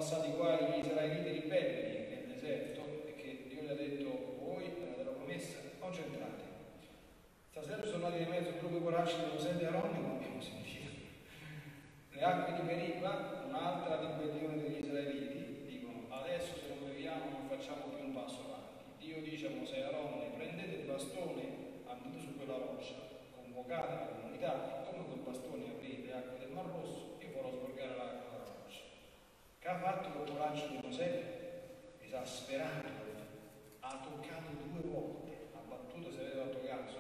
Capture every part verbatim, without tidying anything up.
passati qua gli israeliti ribelli nel deserto e che Dio gli ha detto: voi nella terra promessa concentrate. Stasera sono andati in mezzo un gruppo di coraggio di Mosè e Aronne, come abbiamo sentito. Le acque di Meriba, un'altra ribellione degli israeliti, dicono: adesso se non beviamo non facciamo più un passo avanti. Dio dice a Mosè e Aronne: prendete il bastone, andate su quella roccia, convocate la comunità e come quel bastone aprite le acque del Mar Rosso, io farò sgorgare l'acqua dalla roccia. Che ha fatto col coraggio di Mosè? Esasperato, ha toccato due volte, ha battuto, se avete fatto caso,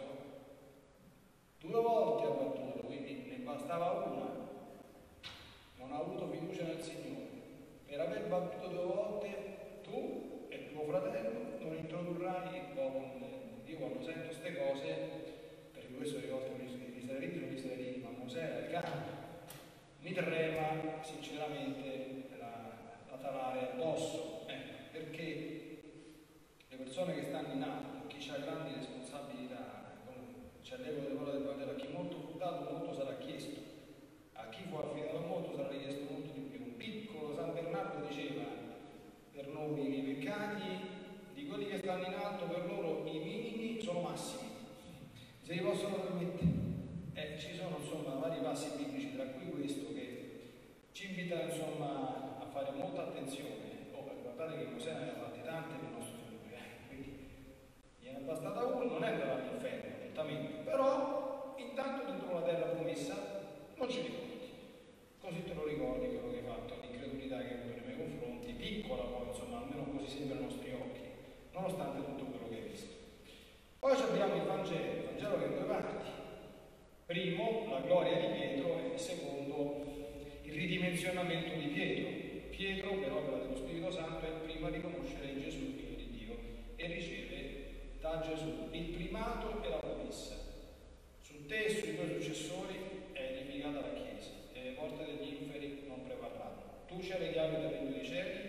due volte ha battuto, quindi ne bastava una. Non ha avuto fiducia nel Signore. Per aver battuto due volte, tu e tuo fratello non introdurrai il popolo nel mondo. Io quando sento queste cose, perché questo rivolto agli israeliti non gli israeliti, ma Mosè era il capo, mi trema sinceramente la, la talare addosso, eh, perché le persone che stanno in alto, chi ha grandi responsabilità, c'è l'eco delle parole del Vangelo: a chi molto fu dato, molto sarà chiesto, a chi fu affidato molto sarà richiesto molto di più. Un piccolo San Bernardo diceva per noi che i peccati di quelli che stanno in alto, per loro i minimi sono massimi, se li possono permettere. Eh, ci sono insomma vari passi biblici, tra cui questo che ci invita insomma a fare molta attenzione. Oh, guardate che Mosè ne aveva fatte tante per il nostro Signore, eh? Quindi gliene è bastata una, non è andata all'inferno nettamente, però intanto dentro la terra promessa non ci ricordi, così te lo ricordi quello che hai fatto, l'incredulità che hai avuto nei miei confronti, piccola poi insomma, almeno così sembra ai nostri occhi, nonostante tutto quello che hai visto. Poi abbiamo il Vangelo, il Vangelo che ha due parti. Primo, la gloria di Pietro, e secondo, il ridimensionamento di Pietro. Pietro, per opera dello Spirito Santo, è il primo a riconoscere in Gesù il Figlio di Dio e riceve da Gesù il primato e la promessa. Su te e sui tuoi successori è edificata la Chiesa e le porte degli inferi non prevarranno. Tu c'hai le chiavi del regno dei cieli,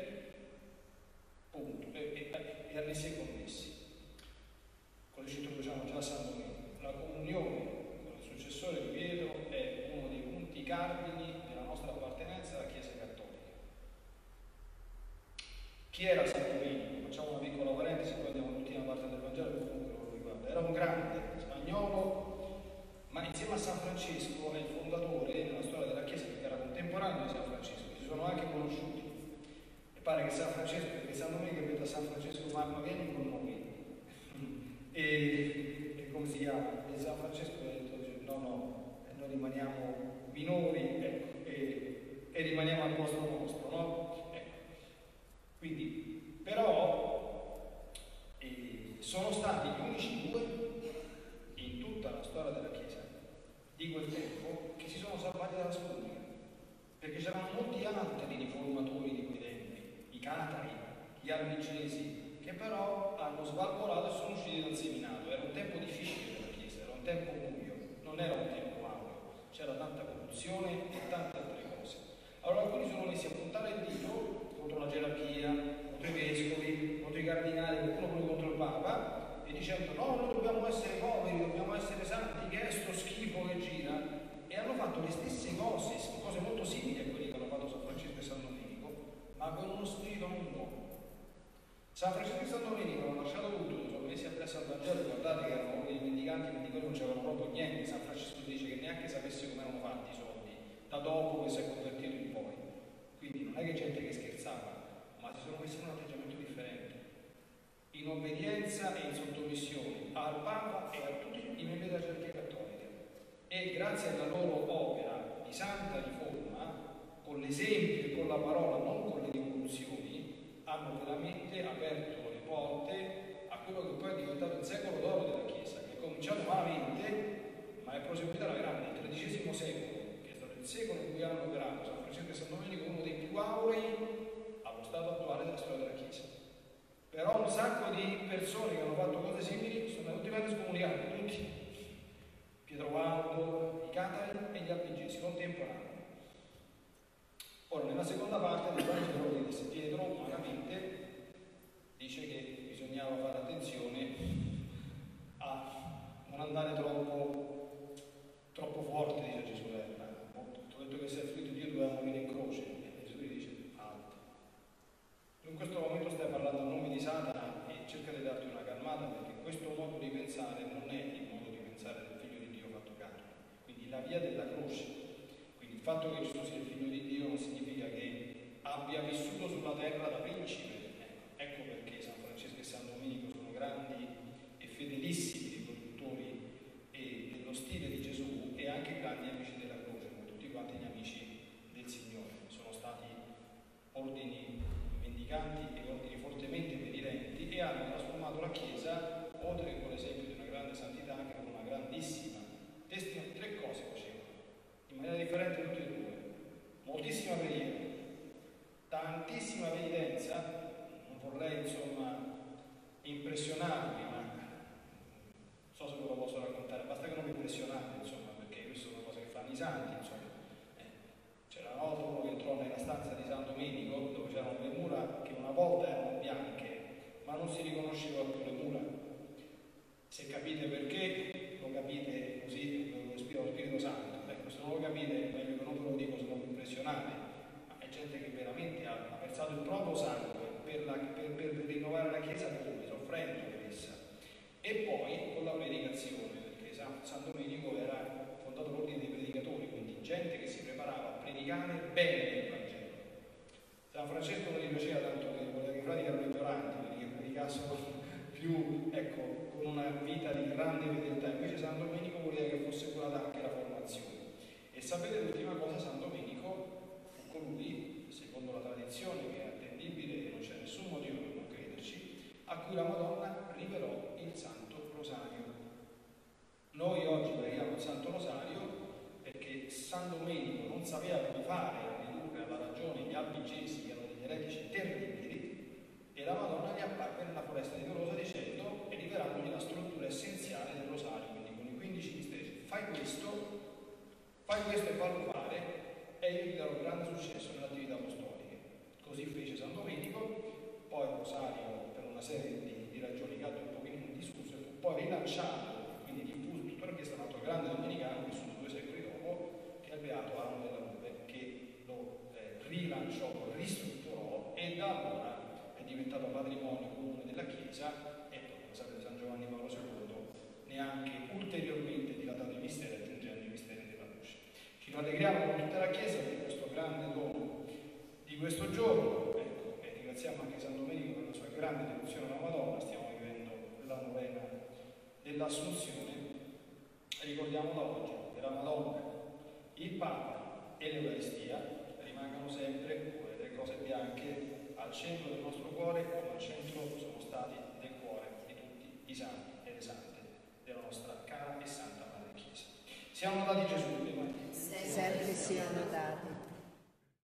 punto, e, e, e annessi e connessi. Così ci introduciamo già a San Domenico. La comunione con il successore di Pietro è uno dei punti cardini della nostra appartenenza alla Chiesa Cattolica. Chi era San Domenico? Facciamo una piccola parentesi, poi andiamo all'ultima parte del Vangelo che comunque non lo riguarda. Era un grande spagnolo, ma insieme a San Francesco è il fondatore nella storia della Chiesa, perché era contemporaneo di San Francesco, si sono anche conosciuti. E pare che San Francesco, perché San Domenico invita a San Francesco: ma, ma vieni con noi. E, e come si chiama? E San Francesco ha detto: no, no, noi rimaniamo minori, ecco, e, e rimaniamo al posto nostro, no? Ecco. Quindi, però, eh, sono stati gli unici due in tutta la storia della Chiesa di quel tempo che si sono salvati dalla spugna, perché c'erano molti altri riformatori di quei tempi, i catari, gli albigesi, che però hanno svalvolato e sono usciti dal seminato. Era un tempo difficile per la Chiesa, era un tempo buio, non era un tempo aureo, c'era tanta corruzione e tante altre cose. Allora alcuni sono messi a puntare il dito contro la gerarchia, contro i vescovi, contro i cardinali, qualcuno pure contro il Papa, e dicendo: no, noi dobbiamo essere poveri, dobbiamo essere santi, che è sto schifo che gira. E hanno fatto le stesse cose, cose molto simili a quelle che hanno fatto San Francesco e San Domenico, ma con uno spirito non buono. San Francesco e San Domenico hanno lasciato tutto, sono messi appresso al Vangelo, guardate che erano dei mendicanti, mendicanti non c'erano proprio niente. San Francesco dice che neanche sapesse come erano fatti i soldi, da dopo che si è convertito in poi. Quindi non è che gente che scherzava, ma si sono messi in un atteggiamento differente, in obbedienza e in sottomissione al Papa e a tutti i membri della Cerchia Cattolica. E grazie alla loro opera di santa riforma, con l'esempio e con la parola, non con le rivoluzioni, hanno veramente aperto le porte a quello che poi è diventato il secolo d'oro della Chiesa, che è cominciato malamente, ma è proseguita alla grande. Il tredicesimo secolo, che è stato il secolo in cui hanno operato San Francesco e San Domenico, uno dei più aurei allo stato attuale della storia della Chiesa. Però un sacco di persone che hanno fatto cose simili sono ultimamente scomunicate, tutti. Pietrovando, i catari e gli albigesi, contemporanei. Ora, nella seconda parte del Vangelo di Pietro, umanamente, dice che bisognava fare attenzione a non andare troppo, troppo forte, dice Gesù. Ho detto che se è figlio di Dio doveva morire in croce, e Gesù gli dice: alto, via della croce. Quindi il fatto che Gesù sia il figlio di Dio non significa che abbia vissuto sulla terra da principe. Ecco, ecco perché San Francesco e San Domenico sono grandi e fedelissimi riproduttori e dello stile di Gesù e anche grandi amici della croce, come tutti quanti gli amici del Signore. Sono stati ordini mendicanti e ordini fortemente penitenti e hanno trasformato la Chiesa, oltre che con l'esempio di una grande santità, anche con una grandissima testimonianza. Tre cose facevano, in maniera differente tutte e due. Moltissima preghiera, tantissima penitenza, non vorrei insomma impressionarvi, ma non so se ve lo posso raccontare, basta che non mi impressionate, insomma, perché queste sono cose che fanno i santi, insomma. C'era una volta uno che entrò nella stanza di San Domenico dove c'erano le mura che una volta erano bianche, ma non si riconoscevano più le mura. Se capite perché, lo capite così, lo spirito, lo Spirito Santo. Ecco, se non lo capite, è meglio che non ve lo dico, se non vi impressionate. Ma è gente che veramente ha, ha versato il proprio sangue per, la, per, per rinnovare la Chiesa come, soffrendo per essa. E poi con la predicazione, perché San, San Domenico era fondato l'ordine dei predicatori, quindi gente che si preparava a predicare bene il Vangelo. San Francesco non gli piaceva tanto che voleva che i frati erano ignoranti, quindi che predicassero più, ecco, con una vita di grande fedeltà. Invece San Domenico voleva che fosse curata anche la formazione. E sapete l'ultima cosa, San Domenico fu colui, secondo la tradizione che è attendibile e non c'è nessun motivo per non crederci, a cui la Madonna rivelò il Santo Rosario. Noi oggi preghiamo il Santo Rosario perché San Domenico non sapeva come fare a ridurre alla ragione gli albigesi, che erano degli eretici terribili, e la Madonna gli apparve nella foresta di Tolosa dicendo e rivelandogli la struttura essenziale del Rosario, quindi con i quindici misteri: fai questo, fai questo e fallo fare, e io ti darò grande successo nelle attività apostoliche. Così fece San Domenico. Poi il Rosario, per una serie di, di ragioni che altri un pochino discusse, fu poi rilanciato, quindi diffuso tuttora, che è stato un altro grande domenicano vissuto due secoli dopo, che è il Beato Arno della Nube, che lo eh, rilanciò, lo ristrutturò, e da allora è diventato patrimonio comune della Chiesa, e poi, come sapete, San Giovanni Paolo secondo neanche ulteriormente dilatato i misteri, aggiungendo i misteri della luce. Ci rallegriamo con tutta la Chiesa per questo grande dono di questo giorno, ecco, e ringraziamo anche San Domenico per la sua grande devozione alla Madonna. Stiamo vivendo la novena dell'Assunzione. Ricordiamo da oggi che la Madonna, il Papa e l'Eucaristia rimangano sempre come le cose bianche al centro del nostro cuore, come al centro sono stati del cuore di tutti i santi e le sante della nostra cara e santa Madre Chiesa. Siamo lodati Gesù, sempre siano lodati.